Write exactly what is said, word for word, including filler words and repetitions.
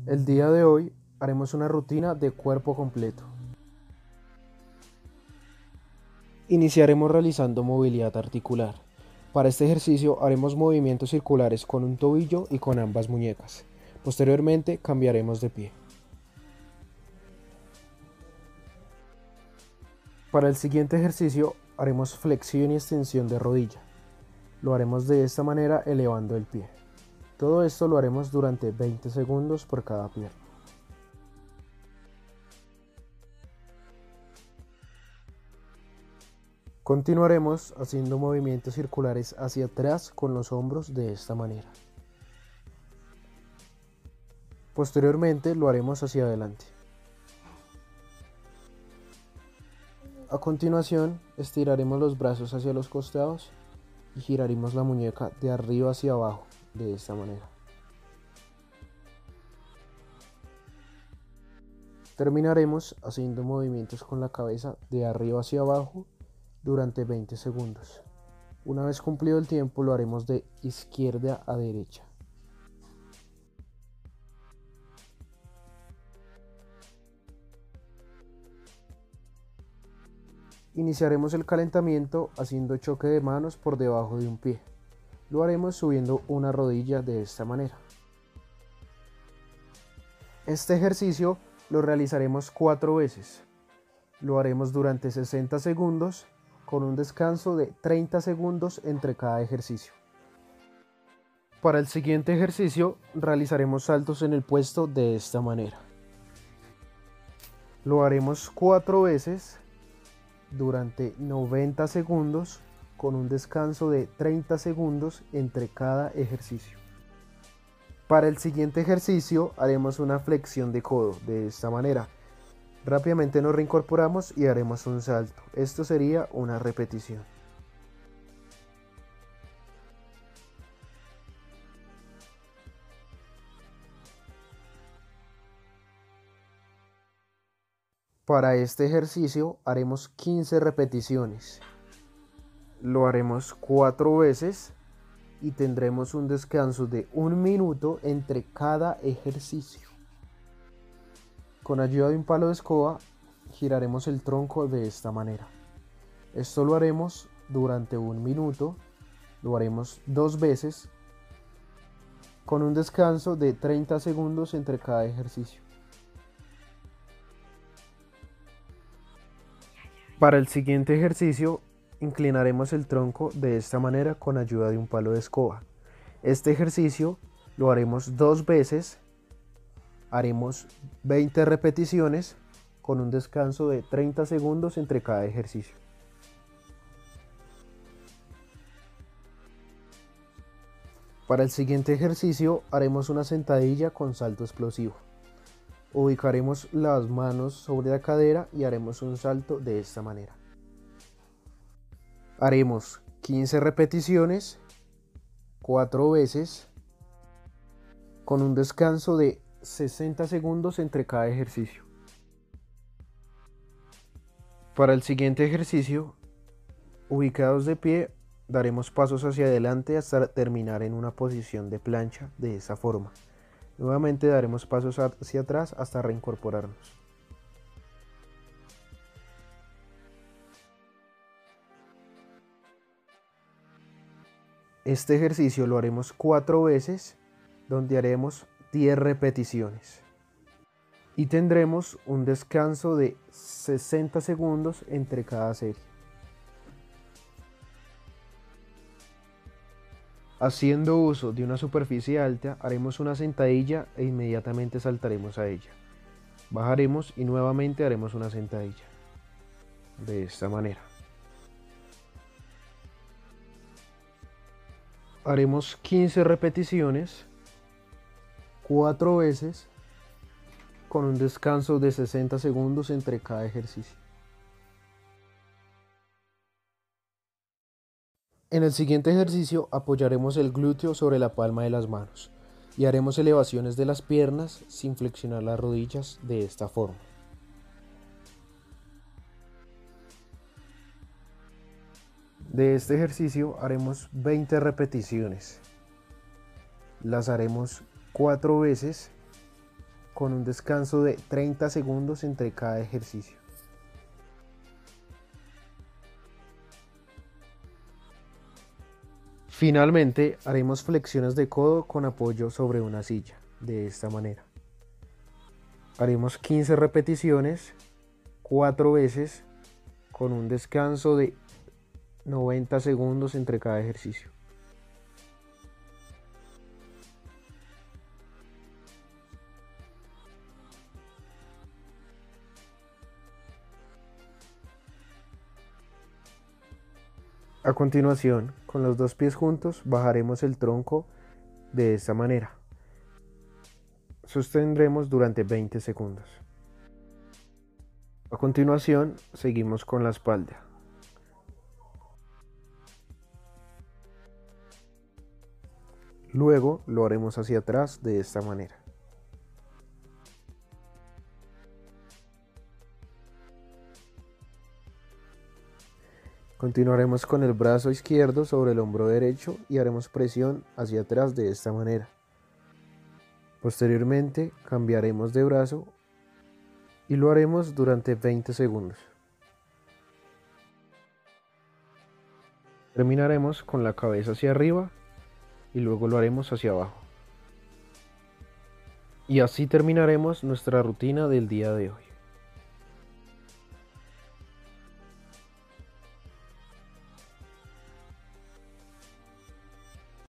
El día de hoy haremos una rutina de cuerpo completo. Iniciaremos realizando movilidad articular. Para este ejercicio haremos movimientos circulares con un tobillo y con ambas muñecas. Posteriormente cambiaremos de pie. Para el siguiente ejercicio haremos flexión y extensión de rodilla. Lo haremos de esta manera elevando el pie. Todo esto lo haremos durante veinte segundos por cada pierna. Continuaremos haciendo movimientos circulares hacia atrás con los hombros de esta manera. Posteriormente lo haremos hacia adelante. A continuación estiraremos los brazos hacia los costados y giraremos la muñeca de arriba hacia abajo de esta manera. Terminaremos haciendo movimientos con la cabeza de arriba hacia abajo durante veinte segundos. Una vez cumplido el tiempo lo haremos de izquierda a derecha. Iniciaremos el calentamiento haciendo choque de manos por debajo de un pie. Lo haremos subiendo una rodilla de esta manera. Este ejercicio lo realizaremos cuatro veces. Lo haremos durante sesenta segundos con un descanso de treinta segundos entre cada ejercicio. Para el siguiente ejercicio realizaremos saltos en el puesto de esta manera. Lo haremos cuatro veces durante noventa segundos con un descanso de treinta segundos entre cada ejercicio. Para el siguiente ejercicio haremos una flexión de codo de esta manera. Rápidamente nos reincorporamos y haremos un salto. Esto sería una repetición. Para este ejercicio haremos quince repeticiones. Lo haremos cuatro veces y tendremos un descanso de un minuto entre cada ejercicio. Con ayuda de un palo de escoba giraremos el tronco de esta manera. Esto lo haremos durante un minuto, lo haremos dos veces con un descanso de treinta segundos entre cada ejercicio. Para el siguiente ejercicio inclinaremos el tronco de esta manera con ayuda de un palo de escoba. Este ejercicio lo haremos dos veces. Haremos veinte repeticiones con un descanso de treinta segundos entre cada ejercicio. Para el siguiente ejercicio haremos una sentadilla con salto explosivo. Ubicaremos las manos sobre la cadera y haremos un salto de esta manera. Haremos quince repeticiones, cuatro veces, con un descanso de sesenta segundos entre cada ejercicio. Para el siguiente ejercicio, ubicados de pie, daremos pasos hacia adelante hasta terminar en una posición de plancha de esa forma. Nuevamente daremos pasos hacia atrás hasta reincorporarnos. Este ejercicio lo haremos cuatro veces, donde haremos diez repeticiones. Y tendremos un descanso de sesenta segundos entre cada serie. Haciendo uso de una superficie alta, haremos una sentadilla e inmediatamente saltaremos a ella. Bajaremos y nuevamente haremos una sentadilla. De esta manera. Haremos quince repeticiones, cuatro veces, con un descanso de sesenta segundos entre cada ejercicio. En el siguiente ejercicio apoyaremos el glúteo sobre la palma de las manos y haremos elevaciones de las piernas sin flexionar las rodillas de esta forma. De este ejercicio haremos veinte repeticiones. Las haremos cuatro veces con un descanso de treinta segundos entre cada ejercicio. Finalmente, haremos flexiones de codo con apoyo sobre una silla, de esta manera. Haremos quince repeticiones, cuatro veces, con un descanso de noventa segundos entre cada ejercicio. A continuación, con los dos pies juntos, bajaremos el tronco de esta manera. Sostendremos durante veinte segundos. A continuación, seguimos con la espalda. Luego lo haremos hacia atrás de esta manera. Continuaremos con el brazo izquierdo sobre el hombro derecho y haremos presión hacia atrás de esta manera. Posteriormente cambiaremos de brazo y lo haremos durante veinte segundos. Terminaremos con la cabeza hacia arriba y luego lo haremos hacia abajo. Y así terminaremos nuestra rutina del día de hoy.